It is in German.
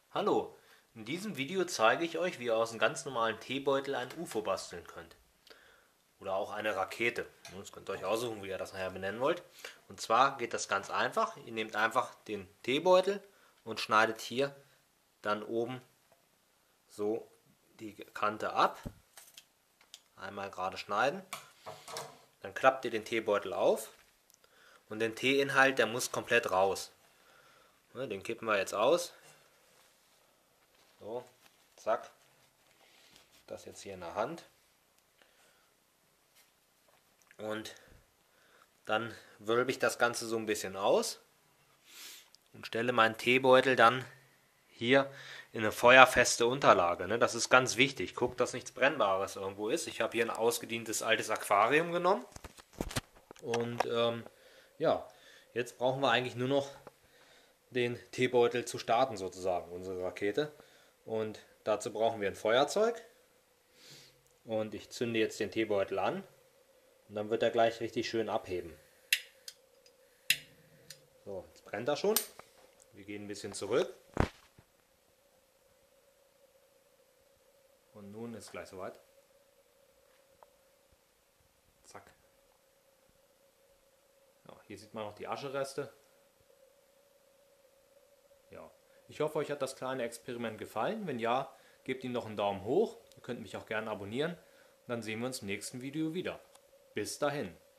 Hallo, in diesem Video zeige ich euch, wie ihr aus einem ganz normalen Teebeutel ein UFO basteln könnt. Oder auch eine Rakete. Das könnt ihr euch aussuchen, wie ihr das nachher benennen wollt. Und zwar geht das ganz einfach. Ihr nehmt einfach den Teebeutel und schneidet hier dann oben so die Kante ab. Einmal gerade schneiden. Dann klappt ihr den Teebeutel auf. Und den Teeinhalt, der muss komplett raus. Den kippen wir jetzt aus. So, zack. Das jetzt hier in der Hand. Und dann wölbe ich das Ganze so ein bisschen aus und stelle meinen Teebeutel dann hier in eine feuerfeste Unterlage. Das ist ganz wichtig. Guckt, dass nichts Brennbares irgendwo ist. Ich habe hier ein ausgedientes altes Aquarium genommen. Und ja, jetzt brauchen wir eigentlich nur noch den Teebeutel zu starten sozusagen, unsere Rakete. Und dazu brauchen wir ein Feuerzeug. Und ich zünde jetzt den Teebeutel an. Und dann wird er gleich richtig schön abheben. So, jetzt brennt er schon. Wir gehen ein bisschen zurück. Und nun ist es gleich soweit. Zack. Ja, hier sieht man noch die Aschereste. Ja, ich hoffe, euch hat das kleine Experiment gefallen. Wenn ja, gebt ihm noch einen Daumen hoch. Ihr könnt mich auch gerne abonnieren. Dann sehen wir uns im nächsten Video wieder. Bis dahin.